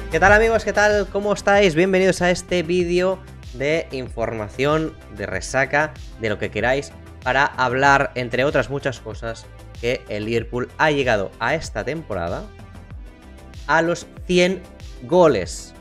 ¿Qué tal amigos? ¿Qué tal? ¿Cómo estáis? Bienvenidos a este vídeo de información, de resaca, de lo que queráis, para hablar, entre otras muchas cosas, que el Liverpool ha llegado a esta temporada a los 100 goles.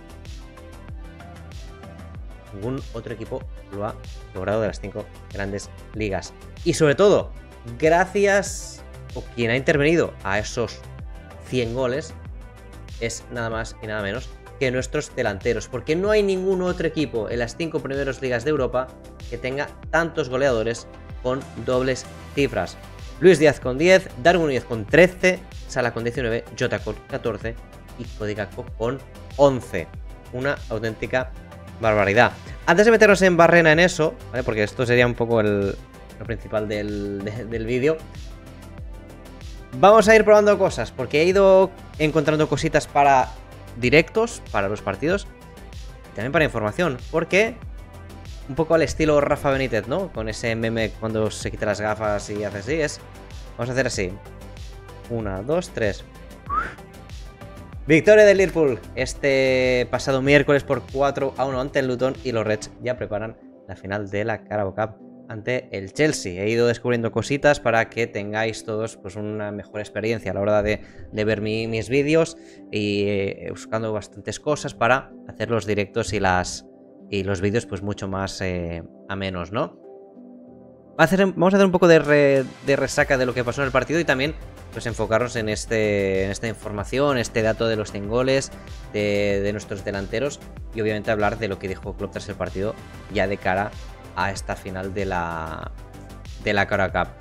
Ningún otro equipo lo ha logrado de las 5 grandes ligas. Y sobre todo, gracias o quien ha intervenido a esos 100 goles es nada más y nada menos que nuestros delanteros, porque no hay ningún otro equipo en las 5 primeras ligas de Europa que tenga tantos goleadores con dobles cifras. Luis Díaz con 10, Darwin Núñez con 13, Salah con 19, Jota con 14 y Cody Gakpo con 11. Una auténtica barbaridad. Antes de meternos en barrena en eso, ¿vale? Porque esto sería un poco lo principal del vídeo, vamos a ir probando cosas, porque he ido encontrando cositas para directos, para los partidos, y también para información, porque un poco al estilo Rafa Benítez, ¿no? Con ese meme cuando se quita las gafas y hace así, vamos a hacer así. 1, 2, 3. Victoria del Liverpool este pasado miércoles por 4-1 ante el Luton, y los Reds ya preparan la final de la Carabao Cup ante el Chelsea. He ido descubriendo cositas para que tengáis todos pues una mejor experiencia a la hora de ver mis vídeos, y buscando bastantes cosas para hacer los directos y los vídeos pues mucho más amenos, ¿no? Vamos a hacer un poco de resaca de lo que pasó en el partido, y también pues enfocarnos en esta información, este dato de los 100 goles de nuestros delanteros, y obviamente hablar de lo que dijo Klopp tras el partido ya de cara a esta final de la Carabao Cup.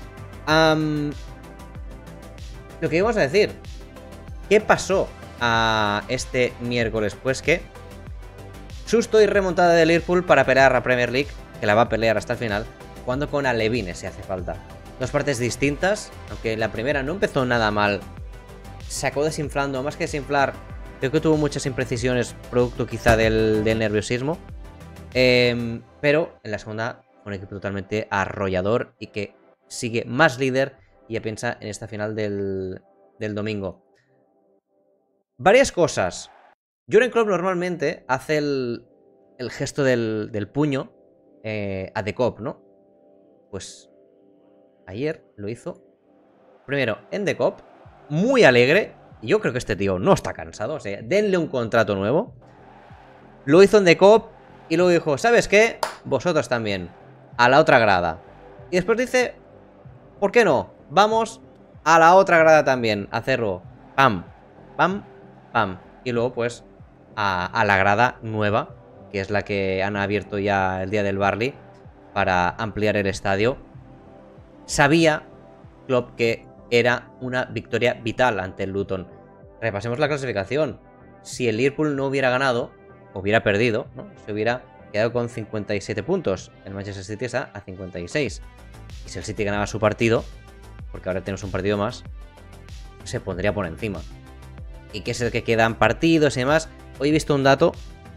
Lo que íbamos a decir, ¿qué pasó a este miércoles? Pues que susto y remontada de Liverpool para pelear a Premier League, que la va a pelear hasta el final, jugando con Alevine si hace falta. Dos partes distintas, aunque la primera no empezó nada mal, se acabó desinflando. Más que desinflar, creo que tuvo muchas imprecisiones, producto quizá del nerviosismo. Pero en la segunda, un equipo totalmente arrollador y que sigue más líder y ya piensa en esta final del domingo. Varias cosas. Jürgen Klopp normalmente hace el gesto del puño a The Cop, ¿no? Pues ayer lo hizo primero en The Cop, muy alegre. Yo creo que este tío no está cansado, o sea, denle un contrato nuevo. Lo hizo en The Cop y luego dijo, ¿sabes qué? Vosotros también, a la otra grada. Y después dice, ¿por qué no? Vamos a la otra grada también, a hacerlo. Pam, pam, pam. Y luego pues a la grada nueva, que es la que han abierto ya el día del Barley para ampliar el estadio. Sabía Klopp que era una victoria vital ante el Luton. Repasemos la clasificación. Si el Liverpool no hubiera ganado, hubiera perdido, ¿no? Se hubiera quedado con 57 puntos. El Manchester City está a 56. Y si el City ganaba su partido, porque ahora tenemos un partido más, se pondría por encima. Y que es el que quedan partidos y demás. Hoy he visto un dato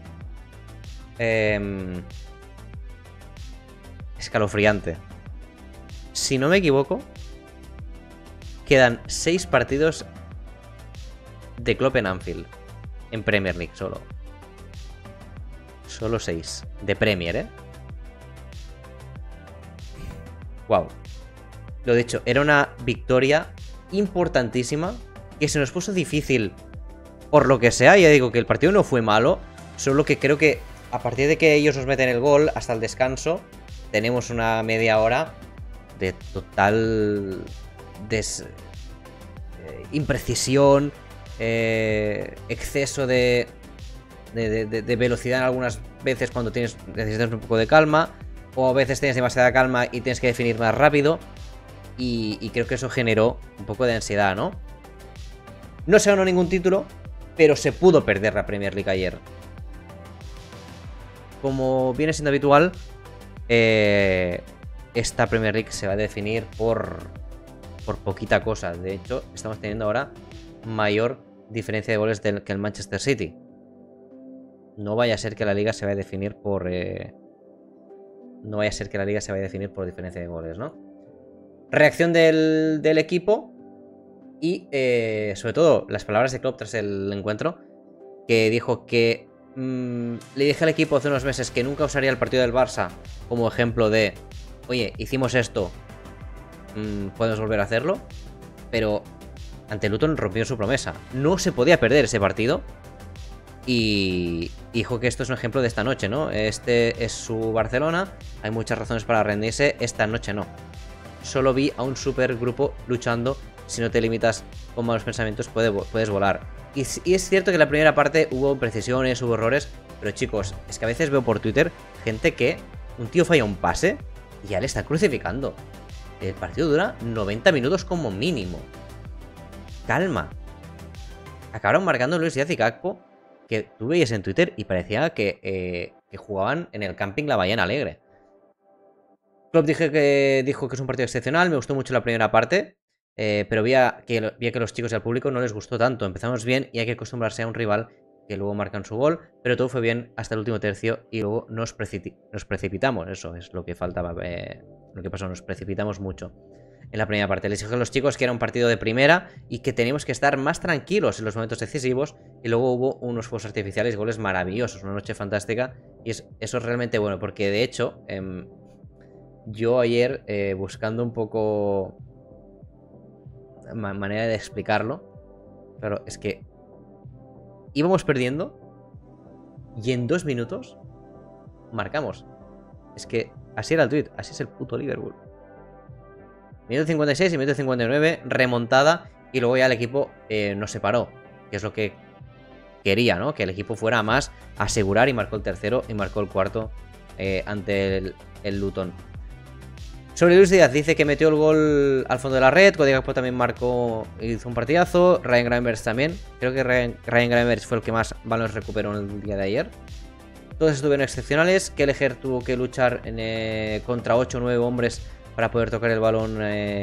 escalofriante. Si no me equivoco, quedan 6 partidos de Klopp en Anfield, en Premier League solo. Solo 6 de Premier, ¿eh? Wow. Lo dicho, era una victoria importantísima que se nos puso difícil por lo que sea. Ya digo que el partido no fue malo, solo que creo que a partir de que ellos nos meten el gol hasta el descanso, tenemos una media hora de total imprecisión, exceso de velocidad en algunas veces cuando necesitas un poco de calma, o a veces tienes demasiada calma y tienes que definir más rápido, y creo que eso generó un poco de ansiedad, ¿no? No se ganó ningún título, pero se pudo perder la Premier League ayer. Como viene siendo habitual, esta Premier League se va a definir por poquita cosa. De hecho, estamos teniendo ahora mayor diferencia de goles que el Manchester City. No vaya a ser que la liga se vaya a definir por diferencia de goles, ¿no? Reacción del equipo y sobre todo las palabras de Klopp tras el encuentro, que dijo que le dije al equipo hace unos meses que nunca usaría el partido del Barça como ejemplo de, oye, hicimos esto, podemos volver a hacerlo, pero ante Luton rompió su promesa. No se podía perder ese partido y dijo que esto es un ejemplo de esta noche, ¿no? Este es su Barcelona, hay muchas razones para rendirse, esta noche no. Solo vi a un super grupo luchando. Si no te limitas con malos pensamientos puedes volar. Y es cierto que en la primera parte hubo imprecisiones, hubo errores, pero chicos, es que a veces veo por Twitter gente que un tío falla un pase y ya le está crucificando. El partido dura 90 minutos como mínimo. Calma. Acabaron marcando Luis Díaz y Gakpo, que tú veías en Twitter y parecía que jugaban en el camping La Ballena Alegre. Klopp dijo que es un partido excepcional, me gustó mucho la primera parte, pero vi que los chicos y al público no les gustó tanto. Empezamos bien y hay que acostumbrarse a un rival que luego marcan su gol, pero todo fue bien hasta el último tercio y luego nos precipitamos. Eso es lo que faltaba, lo que pasó, nos precipitamos mucho en la primera parte. Les dije a los chicos que era un partido de primera y que teníamos que estar más tranquilos en los momentos decisivos, y luego hubo unos fuegos artificiales y goles maravillosos, una noche fantástica, y eso es realmente bueno, porque de hecho yo ayer, buscando un poco manera de explicarlo, claro, es que íbamos perdiendo y en 2 minutos marcamos. Es que así era el tweet, así es el puto Liverpool. Minuto 56 y minuto 59, remontada, y luego ya el equipo nos separó, que es lo que quería, ¿no? Que el equipo fuera más a asegurar, y marcó el tercero y marcó el cuarto ante el Luton. Sobre Luis Díaz, dice que metió el gol al fondo de la red. Cody Gakpo también marcó, hizo un partidazo. Ryan Gravenberch también. Creo que Ryan Gravenberch fue el que más balones recuperó en el día de ayer. Todos estuvieron excepcionales. Kelleher tuvo que luchar contra 8 o 9 hombres para poder tocar el balón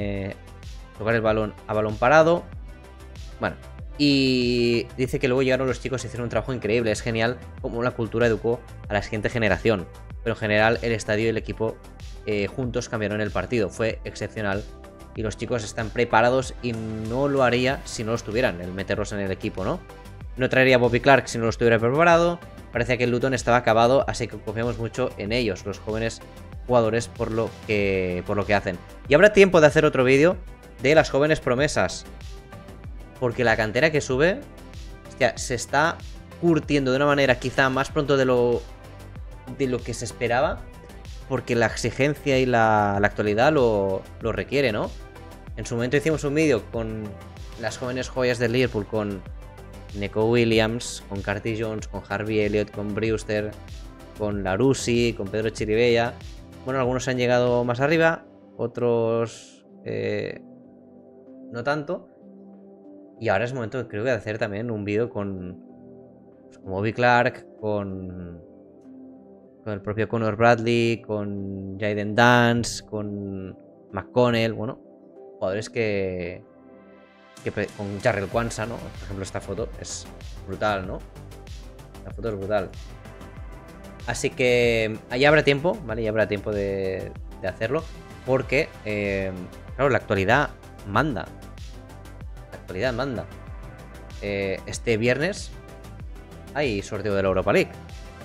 a balón parado. Bueno, y dice que luego llegaron los chicos y hicieron un trabajo increíble. Es genial cómo la cultura educó a la siguiente generación. Pero en general el estadio y el equipo juntos cambiaron el partido. Fue excepcional y los chicos están preparados, y no lo haría si no lo estuvieran, el meterlos en el equipo, ¿no? No traería a Bobby Clark si no lo estuviera preparado. Parecía que el Luton estaba acabado, así que confiamos mucho en ellos, los jóvenes jugadores, por lo que hacen. Y habrá tiempo de hacer otro vídeo de las jóvenes promesas, porque la cantera que sube, hostia, se está curtiendo de una manera quizá más pronto de lo que se esperaba, porque la exigencia y la actualidad lo requiere, ¿no? En su momento hicimos un vídeo con las jóvenes joyas del Liverpool, con Neco Williams, con Carty Jones, con Harvey Elliott, con Brewster, con Larusi, con Pedro Chiribella. Bueno, algunos han llegado más arriba, otros no tanto. Y ahora es momento, creo que, de hacer también un vídeo con Bobby Clark, con el propio Connor Bradley, con Jayden Dance, con McConnell, bueno, jugadores con Jarrell Quansah, ¿no? Por ejemplo, esta foto es brutal, ¿no? La foto es brutal. Así que ya habrá tiempo, ¿vale? Ya habrá tiempo de hacerlo, porque, claro, la actualidad manda. La actualidad manda. Este viernes hay sorteo de la Europa League.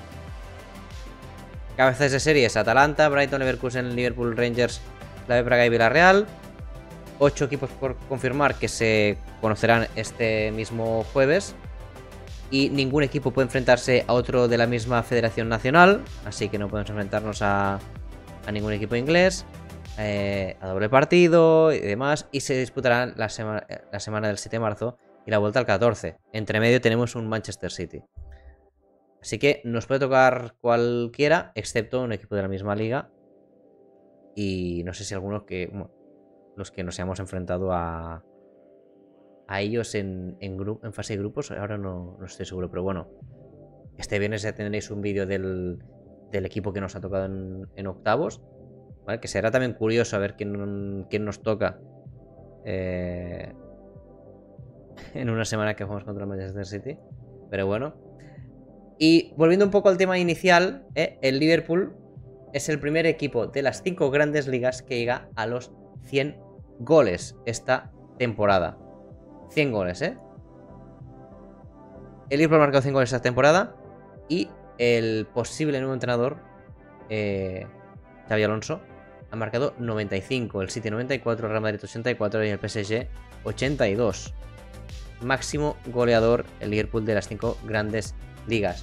Cabezas de series: Atalanta, Brighton, Leverkusen, Liverpool, Rangers, Slavia Praga y Villarreal. 8 equipos por confirmar que se conocerán este mismo jueves. Y ningún equipo puede enfrentarse a otro de la misma federación nacional, así que no podemos enfrentarnos a ningún equipo inglés. A doble partido y demás. Y se disputarán la semana del 7 de marzo y la vuelta al 14. Entre medio tenemos un Manchester City. Así que nos puede tocar cualquiera, excepto un equipo de la misma liga. Y no sé si algunos los que nos hayamos enfrentado a ellos en fase de grupos, ahora no estoy seguro, pero bueno. Este viernes ya tendréis un vídeo del equipo que nos ha tocado en octavos, ¿vale? Que será también curioso a ver quién nos toca en una semana que jugamos contra el Manchester City. Pero bueno. Y volviendo un poco al tema inicial, el Liverpool es el primer equipo de las 5 grandes ligas que llega a los 100 goles esta temporada. 100 goles, El Liverpool ha marcado 5 goles esta temporada. Y el posible nuevo entrenador, Xabi Alonso, ha marcado 95. El City 94, el Real Madrid 84 y el PSG 82. Máximo goleador el Liverpool de las 5 grandes ligas.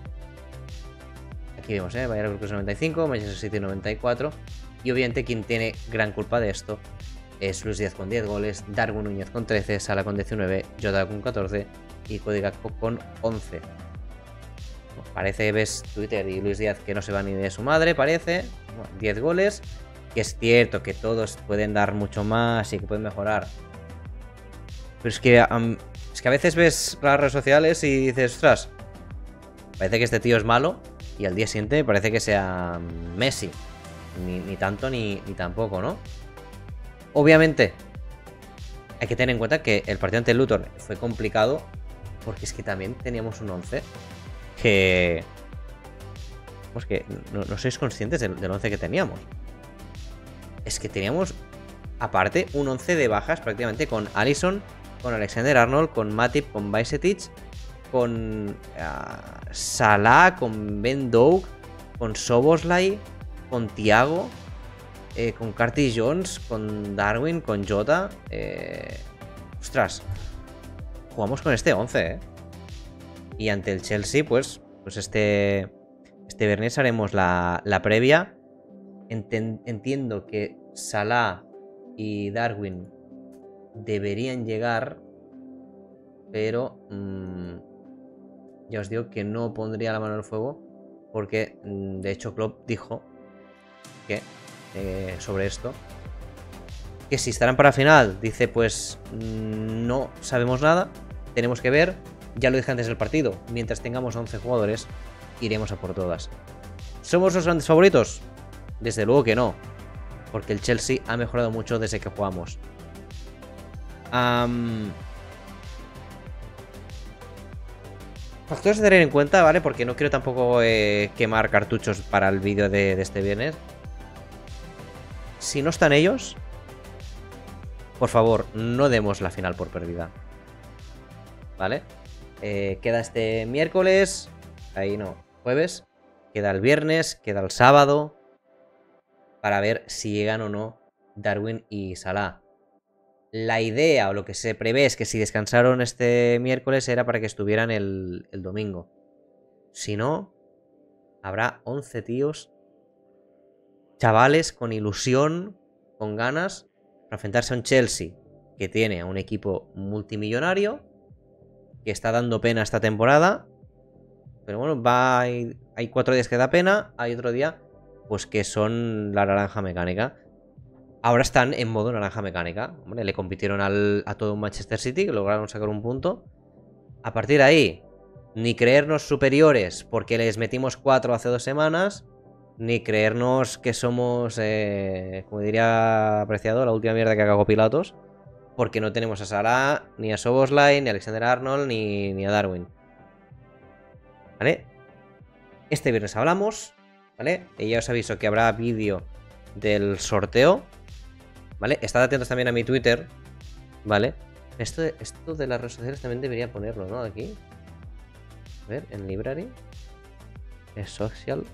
Aquí vemos, Bayern Leverkusen 95, Manchester City 94. Y obviamente quien tiene gran culpa de esto es Luis Díaz con 10 goles, Darwin Núñez con 13, Salah con 19, Jota con 14 y Cody Gakpo con 11. Parece que ves Twitter y Luis Díaz que no se va ni de su madre, parece. 10 goles. Que es cierto que todos pueden dar mucho más y que pueden mejorar. Pero es que a veces ves las redes sociales y dices, ostras, parece que este tío es malo. Y al día siguiente parece que sea Messi. Ni tanto ni tampoco, ¿no? Obviamente, hay que tener en cuenta que el partido ante el Luton fue complicado. Porque es que también teníamos un 11 que... Pues que no sois conscientes del 11 que teníamos. Es que teníamos, aparte, un 11 de bajas prácticamente con Alisson, con Alexander-Arnold, con Matip, con Bajcetic, con Salah, con Ben Doak, con Szoboszlai, con Thiago, con Curtis Jones, con Darwin, con Jota. Ostras, jugamos con este 11, Y ante el Chelsea, pues este viernes haremos la previa. Entiendo que Salah y Darwin deberían llegar, pero ya os digo que no pondría la mano en el fuego, porque de hecho Klopp dijo que sobre esto, que si estarán para final, dice pues no sabemos nada, tenemos que ver, ya lo dije antes del partido, mientras tengamos 11 jugadores, iremos a por todas. ¿Somos los grandes favoritos? Desde luego que no, porque el Chelsea ha mejorado mucho desde que jugamos. Factores a tener en cuenta, ¿vale? Porque no quiero tampoco quemar cartuchos para el vídeo de este viernes. Si no están ellos, por favor, no demos la final por perdida, ¿vale? Queda este miércoles, ahí no, jueves. Queda el viernes, queda el sábado, para ver si llegan o no Darwin y Salah. La idea o lo que se prevé es que si descansaron este miércoles era para que estuvieran el domingo. Si no, habrá 11 tíos, chavales con ilusión, con ganas, para enfrentarse a un Chelsea que tiene a un equipo multimillonario, que está dando pena esta temporada. Pero bueno, hay 4 días que da pena, hay otro día pues que son la naranja mecánica. Ahora están en modo naranja mecánica. Hombre, le compitieron a todo un Manchester City, que lograron sacar un punto. A partir de ahí, ni creernos superiores porque les metimos 4 hace 2 semanas, ni creernos que somos, como diría Apreciado, la última mierda que cagó Pilatos, porque no tenemos a Salah, ni a Szoboszlai, ni a Alexander-Arnold, ni a Darwin. ¿Vale? Este viernes hablamos, ¿vale? Y ya os aviso que habrá vídeo del sorteo, ¿vale? Estad atentos también a mi Twitter, ¿vale? Esto de las redes sociales también debería ponerlo, ¿no? Aquí. A ver, en Library. Es social.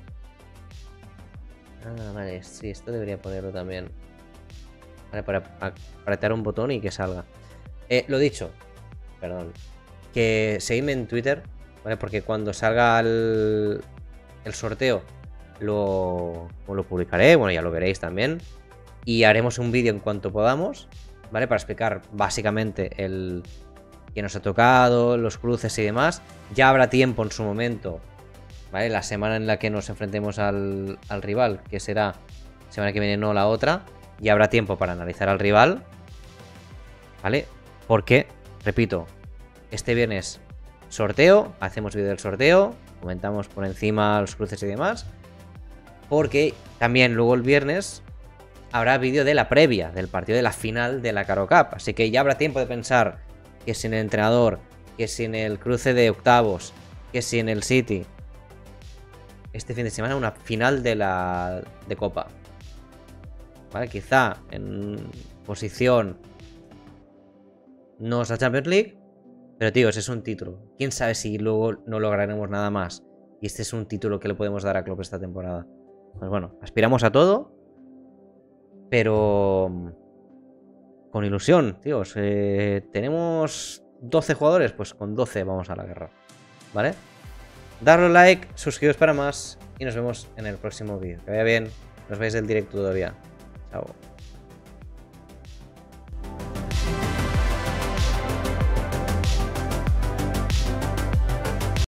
Ah, vale, sí, esto debería ponerlo también. Vale, para apretar un botón y que salga. Lo dicho, perdón. Que seguidme en Twitter, ¿vale? Porque cuando salga el sorteo lo publicaré, bueno, ya lo veréis también. Y haremos un vídeo en cuanto podamos, ¿vale? Para explicar básicamente el que nos ha tocado, los cruces y demás. Ya habrá tiempo en su momento, ¿vale? La semana en la que nos enfrentemos al rival, que será semana que viene, no la otra. Ya habrá tiempo para analizar al rival, ¿vale? Porque, repito, este viernes sorteo, hacemos vídeo del sorteo, comentamos por encima los cruces y demás. Porque también luego el viernes habrá vídeo de la previa, del partido de la final de la Carrow Cup. Así que ya habrá tiempo de pensar que sin el entrenador, que sin el cruce de octavos, que sin el City, este fin de semana una final de Copa. ¿Vale? Quizá en posición no es la Champions League, Pero tío, ese es un título. ¿Quién sabe si luego no lograremos nada más? Y este es un título que le podemos dar a Klopp esta temporada. Pues bueno, aspiramos a todo. Pero con ilusión, tíos. Tenemos 12 jugadores, pues con 12 vamos a la guerra. ¿Vale? Darle un like, suscribiros para más y nos vemos en el próximo vídeo. Que vaya bien. Nos veis del directo todavía. Chao.